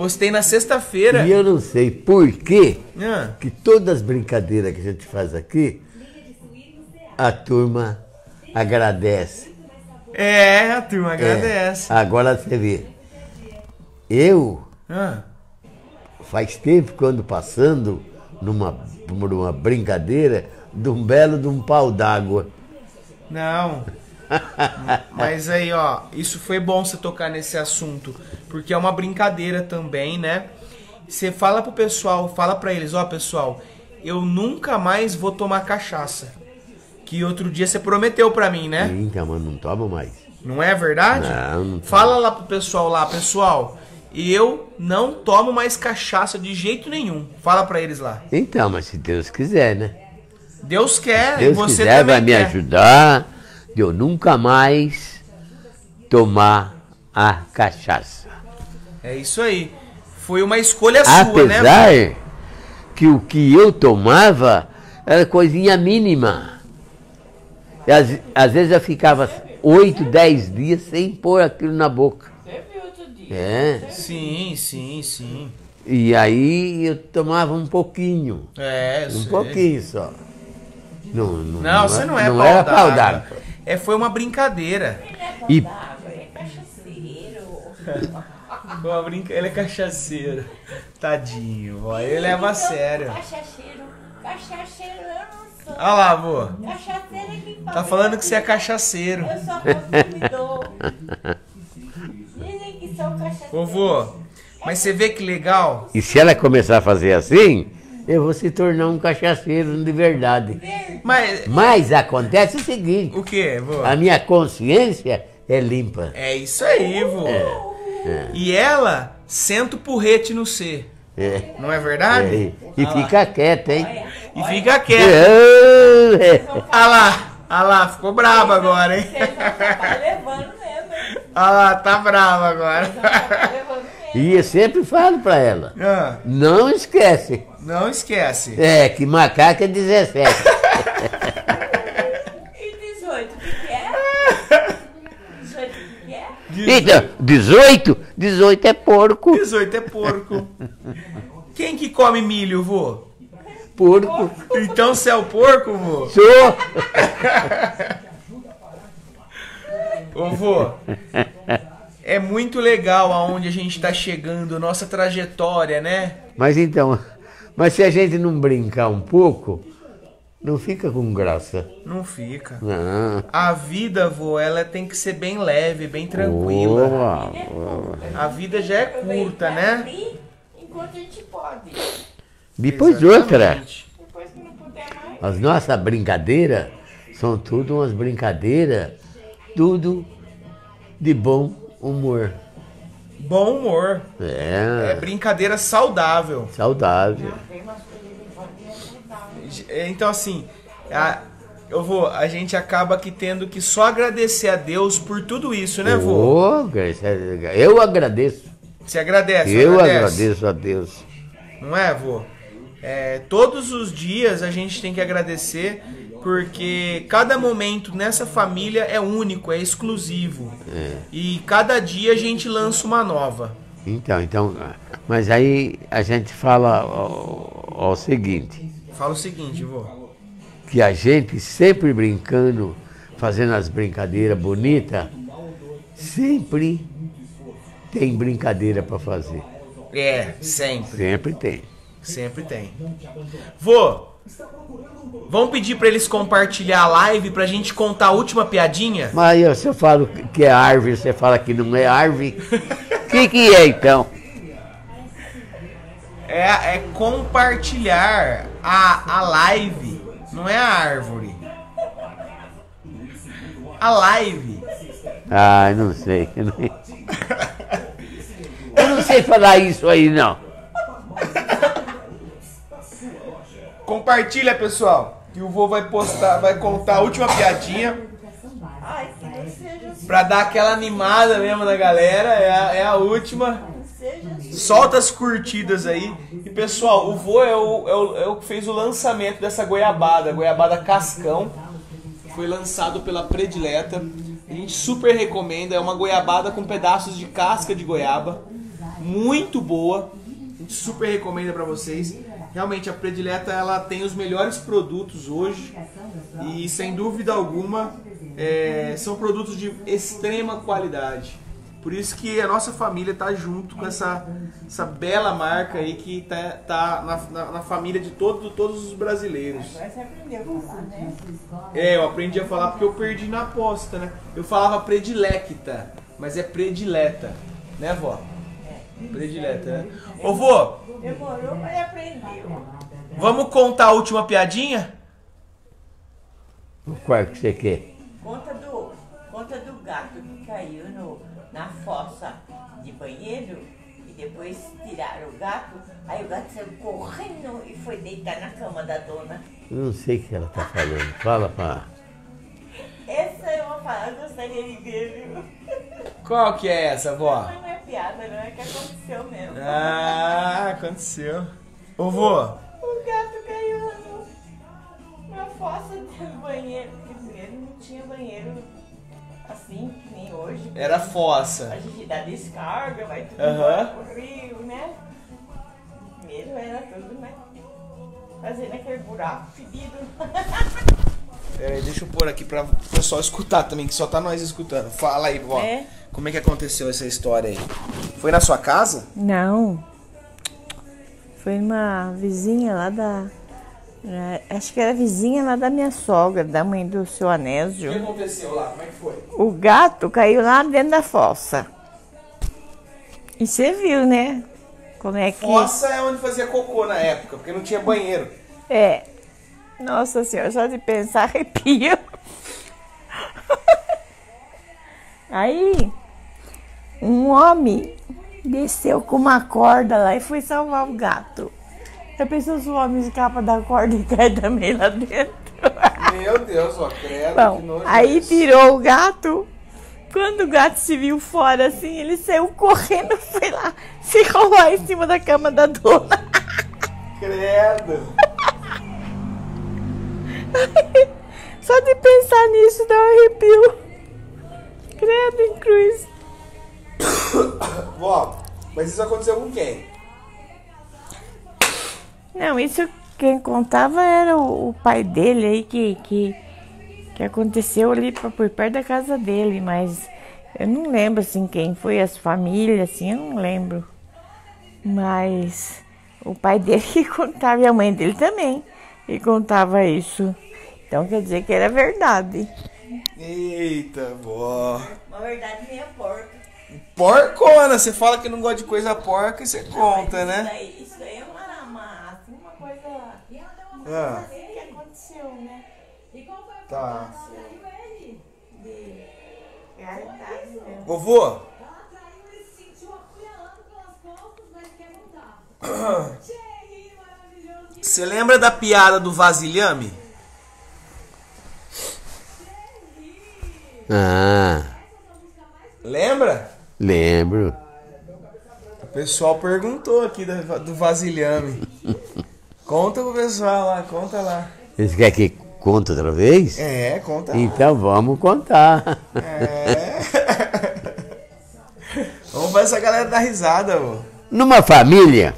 E eu não sei por quê Ah, que todas as brincadeiras que a gente faz aqui, a turma agradece. a turma agradece. Agora você vê. Eu, Ah, faz tempo que eu ando passando por uma brincadeira de um pau d'água. não. Mas aí, ó, isso foi bom você tocar nesse assunto, porque é uma brincadeira também, né? Você fala pro pessoal, fala pra eles, ó, pessoal, eu nunca mais vou tomar cachaça. Que outro dia você prometeu pra mim, né? Então, mas não toma mais. Não é verdade? Não. Fala lá pro pessoal lá, pessoal, eu não tomo mais cachaça de jeito nenhum. Fala pra eles lá. Então, mas se Deus quiser, né? Deus quer, Deus e você quiser, também vai me quer. ajudar de eu nunca mais tomar a cachaça. É isso aí. Foi uma escolha sua, né? Apesar que o que eu tomava era coisinha mínima. E às vezes eu ficava 8, 10 dias sem pôr aquilo na boca. Você viu outro dia. É. Sim, sim, sim. E aí eu tomava um pouquinho. É, eu Um sei. pouquinho só. Não, você não é não pau era d'água. pau d'água. Foi uma brincadeira. E É cachaceiro. Ele é cachaceiro. Tadinho, ó. Ele leva a sério. Cachaceiro. Cachaceiro eu não sou. Olha lá, vô. Cachaceiro é quem fala. Tá falando que você é cachaceiro. Eu sou consumidor. Dizem que sou cachaceiro. Ô, vô, mas você vê que legal? E se ela começar a fazer assim, eu vou se tornar um cachaceiro de verdade. Mas Mas acontece o seguinte, o que, vô? a minha consciência é limpa. É isso aí, vô. E ela senta o porrete no C. É. Não é verdade? E fica quieta, hein? E fica quieto. Olha lá, ficou brava agora, hein? Vocês tá levando mesmo, hein? Olha lá, tá brava agora. Tá levando mesmo. E eu sempre falo pra ela, Ah, não esquece, não esquece. que macaco é 17. E 18, o que é? 18, o que é? Então, 18 é porco. 18 é porco. Quem que come milho, vô? Porco. Então você é o porco, vô? Sou. Ô, vô, é muito legal aonde a gente tá chegando, nossa trajetória, né? Mas então, se a gente não brincar um pouco, não fica com graça. Não fica. Não. A vida, vô, ela tem que ser bem leve, bem tranquila. Boa. A vida já é curta, né? Abrir enquanto a gente pode. Depois outra. Exatamente. Depois que não puder mais. As nossas brincadeiras são tudo umas brincadeiras, tudo de bom humor. Bom humor. É É, brincadeira saudável. saudável. Então, assim, a gente acaba que tendo que só agradecer a Deus por tudo isso, né, vô? Ô, eu agradeço. Você agradece? Eu agradece? agradeço a Deus. Não é, vô? Todos os dias a gente tem que agradecer, porque cada momento nessa família é único, é exclusivo. E cada dia a gente lança uma nova. Então, mas aí a gente fala o seguinte, Fala o seguinte, vô. que a gente sempre brincando, fazendo as brincadeiras bonitas, sempre tem brincadeira para fazer. Sempre. Sempre tem. Sempre tem. Vô, vamos pedir pra eles compartilhar a live pra gente contar a última piadinha? Mas se eu falo que é árvore, você fala que não é árvore. O que é então? É compartilhar A live não é a árvore. A live. Ah, não sei. Eu não sei falar isso aí, não. Compartilha, pessoal, que o vô vai postar, vai contar a última piadinha pra dar aquela animada mesmo na galera. É a última. Solta as curtidas aí. E pessoal, o vô é o que fez o lançamento dessa goiabada Cascão. Foi lançado pela Predileta. A gente super recomenda. É uma goiabada com pedaços de casca de goiaba. Muito boa. A gente super recomenda pra vocês. Realmente a Predileta, ela tem os melhores produtos hoje. E sem dúvida alguma são produtos de extrema qualidade. Por isso que a nossa família tá junto com essa bela marca aí que tá na família de todos os brasileiros. Você aprendeu a falar, né? Eu aprendi a falar porque eu perdi na aposta, né? Eu falava predilecta, mas é predileta, né, vó? Predileta, né? Ô, vô, Demorou, mas aprendeu. vamos contar a última piadinha? Qual que você quer? Conta do gato que caiu na fossa de banheiro e depois tiraram o gato. Aí o gato saiu correndo e foi deitar na cama da dona. Eu não sei o que ela tá falando. Fala pra... Essa é uma parada que eu gostaria de ver, viu? Qual que é essa, vó? Mas não é piada, não é que aconteceu mesmo. Ah, aconteceu. Ô, vô, O gato caiu na fossa do banheiro. Porque primeiro não tinha banheiro assim, que nem hoje. era fossa. A gente dá descarga, vai tudo Aham. embora pro rio, né? Primeiro era tudo, né? Fazendo aquele buraco fedido. Pera aí, deixa eu pôr aqui pra o pessoal escutar também, que só tá nós escutando. Fala aí, vó. É? Como é que aconteceu essa história aí? Foi na sua casa? Não. Foi uma vizinha lá da... Acho que era vizinha lá da minha sogra, da mãe do seu O que Anésio. aconteceu lá? Como é que foi? O gato caiu lá dentro da fossa. E você viu, né? Como é que... Fossa é onde fazia cocô na época, porque não tinha banheiro. É. Nossa senhora, só de pensar arrepia. Aí, um homem desceu com uma corda lá e foi salvar o gato. Já pensou se o homem escapa da corda e cai também lá dentro? Meu Deus, ó, credo, que Bom, nojo. aí tirou o gato. Quando o gato se viu fora assim, ele saiu correndo, foi lá, se enrolou em cima da cama da dona. Credo. Só de pensar nisso dá um arrepio. Credo em cruz. Vó, mas isso aconteceu com quem? Não, isso quem contava era o pai dele aí que aconteceu ali por perto da casa dele, mas eu não lembro assim quem foi, as famílias, assim, eu não lembro. Mas o pai dele que contava e a mãe dele também que contava isso. Então quer dizer que era verdade. Eita, vó. Uma verdade meia porca. Porcona, você fala que não gosta de coisa porca e você conta, né? Isso daí é uma coisa Ah, que aconteceu, né? tá. Realidade mesmo. Vovô, você lembra da piada do vasilhame? Ah, Lembra? lembro. O pessoal perguntou aqui do vasilhame. Conta pro pessoal lá, conta lá. Você quer que conte outra vez? É, conta lá. Então vamos contar. É. Vamos fazer essa galera dar risada, vô. Numa família,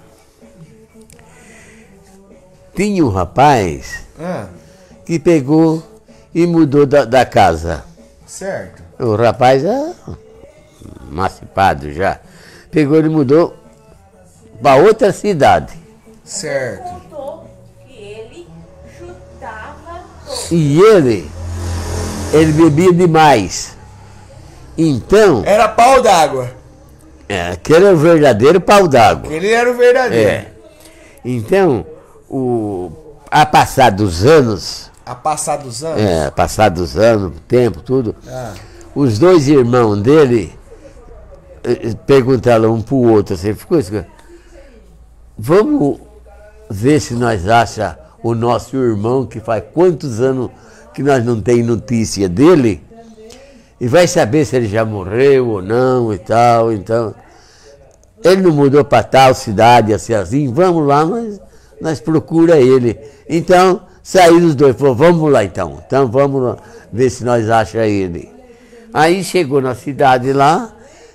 tinha um rapaz Ah, que pegou e mudou da casa. certo. O rapaz é emancipado já. Pegou e mudou para outra cidade. Certo. Contou que ele chutava todo. E ele bebia demais. Então, Era pau d'água. aquele é o verdadeiro pau d'água. Ele era o verdadeiro. É. Então, a passar dos anos, passar dos anos? o tempo, tudo, os dois irmãos dele perguntaram um pro outro assim, ficou isso, vamos ver se nós achamos o nosso irmão, que faz quantos anos que nós não tem notícia dele, e vai saber se ele já morreu ou não e tal. Então, ele não mudou para tal cidade, assim, vamos lá, mas nós procura ele. Então, saíram os dois, falou, vamos lá então vamos lá ver se nós achamos ele. Aí chegou na cidade lá,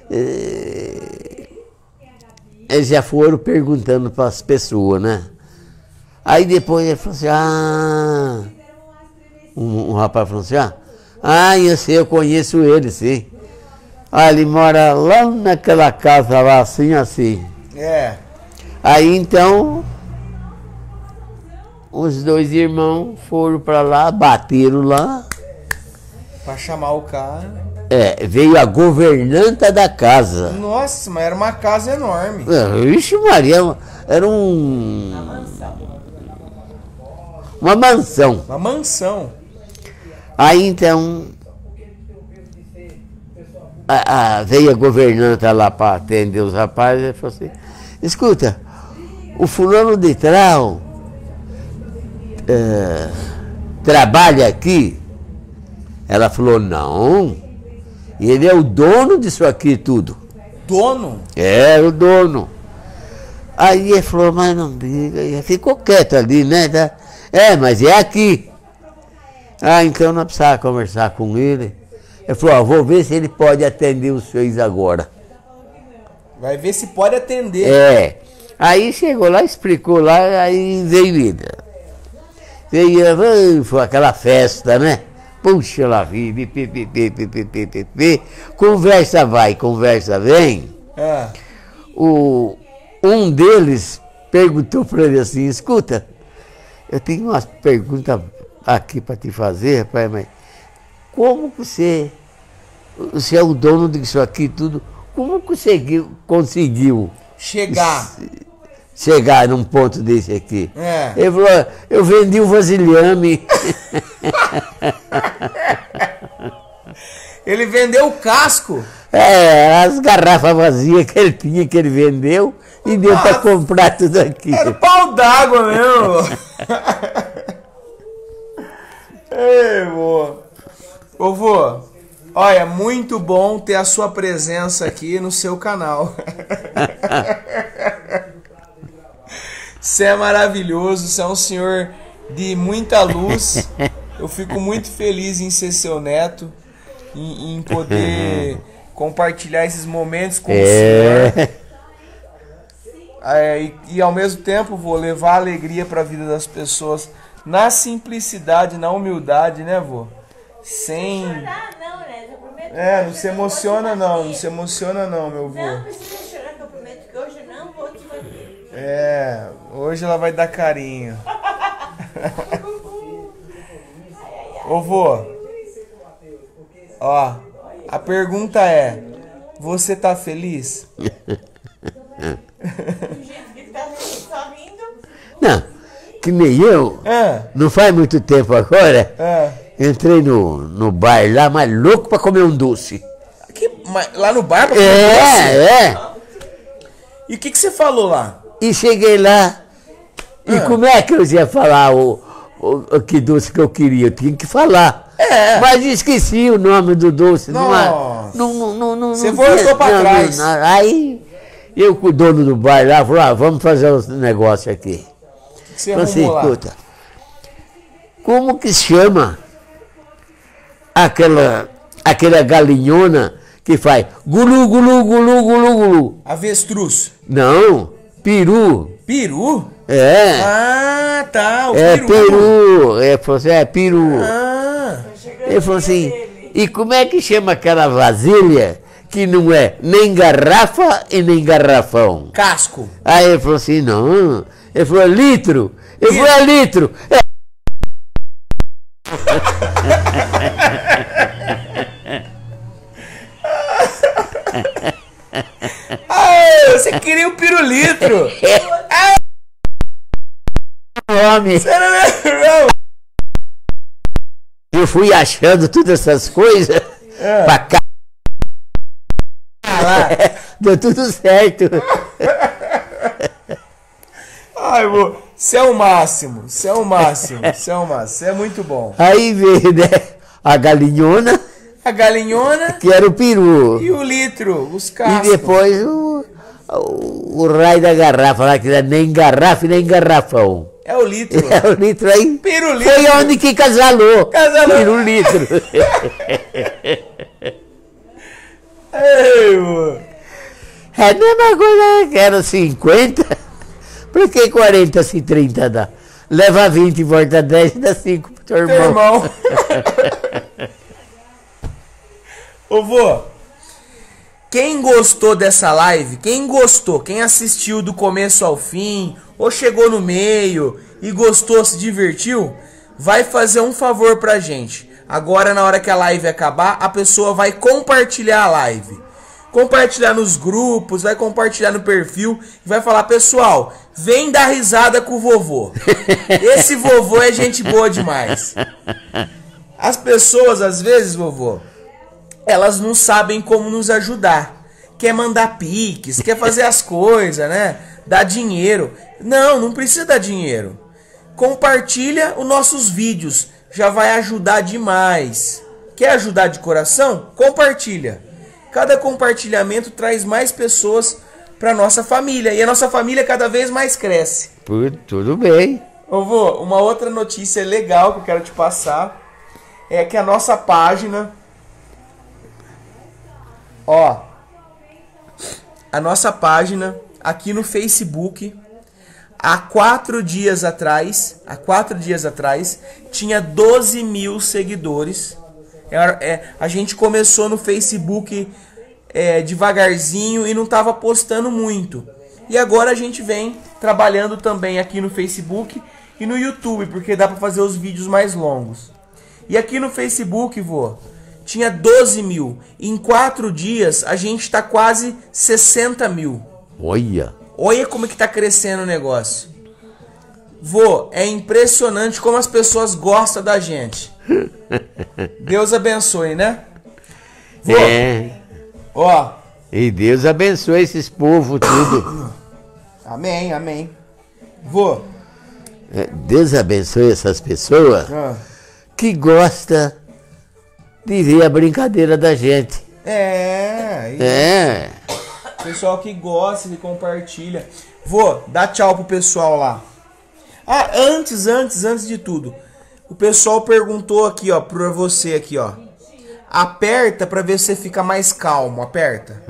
eles já foram perguntando para as pessoas, né? Aí depois ele falou assim, um rapaz falou assim, eu sei, eu conheço ele, sim. Ele mora lá naquela casa lá, assim. Aí então, os dois irmãos foram para lá, bateram lá. Pra chamar o cara. Veio a governanta da casa. Nossa, mas era uma casa enorme. Ixi, Maria, era uma mansão. Uma mansão. Aí então, veio a governanta lá para atender os rapazes e falou assim, escuta, o fulano de tal trabalha aqui? Ela falou, não, ele é o dono disso aqui tudo. Dono? É, o dono. Aí ele falou, mas não diga, e ficou quieto ali, né? Mas é aqui. Então nós precisávamos conversar com ele. Ele falou, vou ver se ele pode atender os senhores agora. Vai ver se pode atender. Aí chegou lá, explicou lá, aí veio ele. Foi aquela festa, né? Puxa lá, conversa vai, conversa vem. Um deles perguntou para ele assim, escuta, eu tenho umas perguntas aqui para te fazer, rapaz, mas como que você é o dono disso aqui tudo, como que conseguiu chegar num ponto desse aqui? Ele falou, eu vendi o vasilhame. Ele vendeu o casco? As garrafas vazias que ele tinha, que ele vendeu, e deu para comprar tudo aqui. Era pau d'água mesmo. Ei, vô. Ô, vô, olha, muito bom ter a sua presença aqui no seu canal. Você é maravilhoso, você é um senhor de muita luz. Eu fico muito feliz em ser seu neto, em poder compartilhar esses momentos com o senhor. E ao mesmo tempo vou levar alegria para a vida das pessoas na simplicidade, na humildade, né, vô? Sem chorar, não, né? Eu prometo. Não se emociona não, não se emociona não, meu vô. Não precisa chorar, que eu prometo que hoje eu não vou te bater. Hoje ela vai dar carinho. Ô, vô, ó, a pergunta é, você tá feliz? Do jeito que tá só rindo. Não, que nem eu, não faz muito tempo agora, entrei no bar lá, mas louco pra comer um doce. Lá no bar pra comer um doce? E o que você falou lá? E cheguei lá, e como é que eu ia falar que doce que eu queria? Eu tinha que falar. Mas esqueci o nome do doce. Nossa. Você voltou pra trás. Aí eu com o dono do bar lá, falei, vamos fazer um negócio aqui. O que você arrumou lá? Escuta, como que chama aquela galinhona que faz gulu, gulu, gulu, gulu, gulu? Avestruz. Não, peru. Peru? É. Tá, o peru. Peru. Ele falou assim, peru. Ele falou assim, e como é que chama aquela vasilha que não é nem garrafa e nem garrafão? Casco. Aí ele falou assim, não. Ele falou, litro. Ele falou, litro. Você queria o pirulitro. nome. Você não lembra, não? Eu fui achando todas essas coisas pra cá. Deu tudo certo. Ai, vô, você é o máximo, você é o máximo, você é o máximo, você é muito bom. Aí veio, né, a galinhona, A galinhona que era o peru. e o litro, os E cascos. depois o raio da garrafa, lá que não é nem garrafa e nem garrafão. É o litro. É o litro aí. Pirulito. Foi onde que casalou. Casalou. Pirulitro. Ei, vô. É a mesma coisa que era 50. Por que 40 se 30 dá? Leva 20 e volta 10 e dá 5 pro teu Teu irmão. irmão. Ô, vô, quem gostou dessa live, quem gostou, quem assistiu do começo ao fim, ou chegou no meio e gostou, se divertiu, vai fazer um favor pra gente. Agora, na hora que a live acabar, a pessoa vai compartilhar a live. Compartilhar nos grupos, vai compartilhar no perfil e vai falar, pessoal, vem dar risada com o vovô. Esse vovô é gente boa demais. As pessoas, às vezes, vovô, elas não sabem como nos ajudar. Quer mandar piques, quer fazer as coisas, né? Dar dinheiro. Não precisa dar dinheiro. Compartilha os nossos vídeos, já vai ajudar demais. Quer ajudar de coração? Compartilha. Cada compartilhamento traz mais pessoas para nossa família. E a nossa família cada vez mais cresce. Tudo bem. Ô vô, uma outra notícia legal que eu quero te passar é que a nossa página... Ó, a nossa página aqui no Facebook, há 4 dias atrás, tinha 12 mil seguidores. A gente começou no Facebook devagarzinho e não estava postando muito. E agora a gente vem trabalhando também aqui no Facebook e no YouTube, porque dá para fazer os vídeos mais longos. E aqui no Facebook, vô, tinha 12 mil. Em 4 dias a gente está quase 60 mil. Olha como é que tá crescendo o negócio. Vô, é impressionante como as pessoas gostam da gente. Deus abençoe, né? Vô, ó. E Deus abençoe esses povos tudo. Amém, amém. Vô. Deus abençoe essas pessoas que gostam de ver a brincadeira da gente. Pessoal que gosta, que compartilha. Vô, dá tchau pro pessoal lá. Ah, antes de tudo. O pessoal perguntou aqui, ó, pra você aqui, ó. Aperta pra ver se você fica mais calmo. Aperta.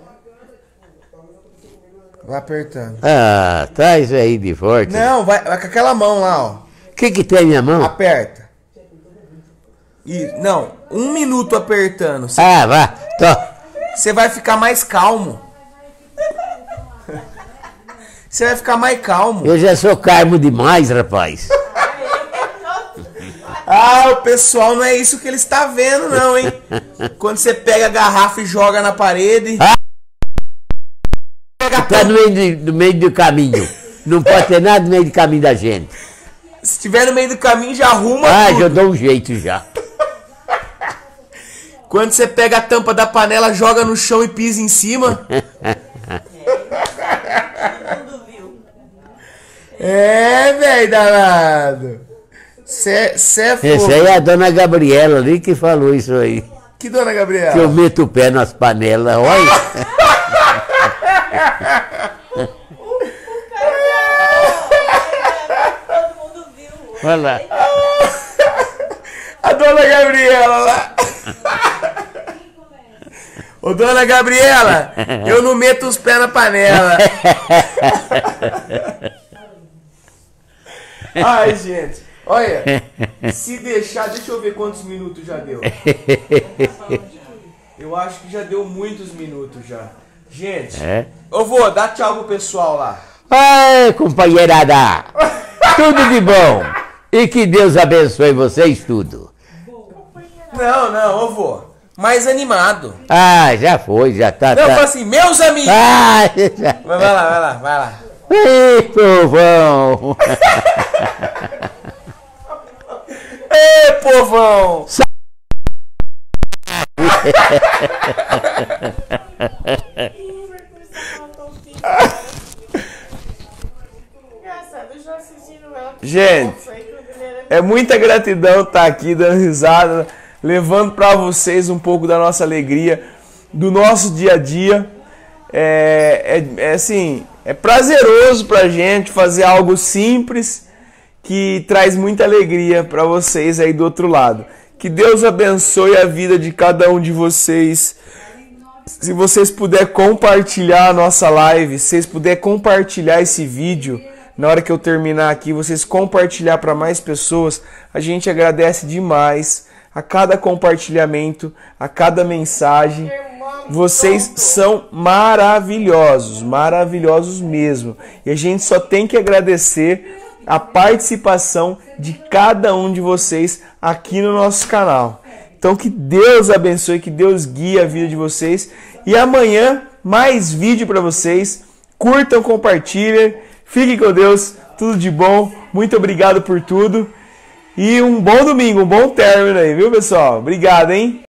Vai apertando. Ah, traz aí de volta. Não, vai com aquela mão lá, ó. O que tem na minha mão? Aperta. Não, 1 minuto apertando. Ah, vá. Você vai ficar mais calmo. Você vai ficar mais calmo. Eu já sou calmo demais, rapaz. Ah, o pessoal não é isso que ele está vendo, não, hein? Quando você pega a garrafa e joga na parede. Tá no meio do caminho. Não pode ter nada no meio do caminho da gente. Se estiver no meio do caminho, já arruma tudo. Já dou um jeito já. Quando você pega a tampa da panela, joga no chão e pisa em cima. Velho danado. Cê é fogo. Essa aí é a dona Gabriela ali que falou isso aí. Que dona Gabriela? Que eu meto o pé nas panelas, olha. Todo mundo viu. Olha lá. A dona Gabriela lá. Ô dona Gabriela, eu não meto os pés na panela. Ai, gente. Olha, se deixar, deixa eu ver quantos minutos já deu. Eu acho que já deu muitos minutos já. Gente, eu vou dar tchau pro pessoal lá. Ai, companheirada. Tudo de bom. E que Deus abençoe vocês tudo. Não, eu vou. Mais animado. Ah, já foi, já tá. Não, eu falo assim, meus amigos. Ah, já. Vai lá. Ei, povão! Ei, povão! Gente, é muita gratidão estar aqui dando risada, levando para vocês um pouco da nossa alegria, do nosso dia a dia. Assim, é prazeroso pra gente fazer algo simples que traz muita alegria para vocês aí do outro lado. Que Deus abençoe a vida de cada um de vocês. Se vocês puderem compartilhar a nossa live, se vocês puderem compartilhar esse vídeo, na hora que eu terminar aqui, vocês compartilhar para mais pessoas, a gente agradece demais a cada compartilhamento, a cada mensagem. Vocês são maravilhosos, maravilhosos mesmo. E a gente só tem que agradecer a participação de cada um de vocês aqui no nosso canal. Então que Deus abençoe, que Deus guie a vida de vocês. E amanhã, mais vídeo para vocês. Curtam, compartilhem. Fiquem com Deus. Tudo de bom. Muito obrigado por tudo. E um bom domingo, um bom término aí, viu, pessoal? Obrigado, hein?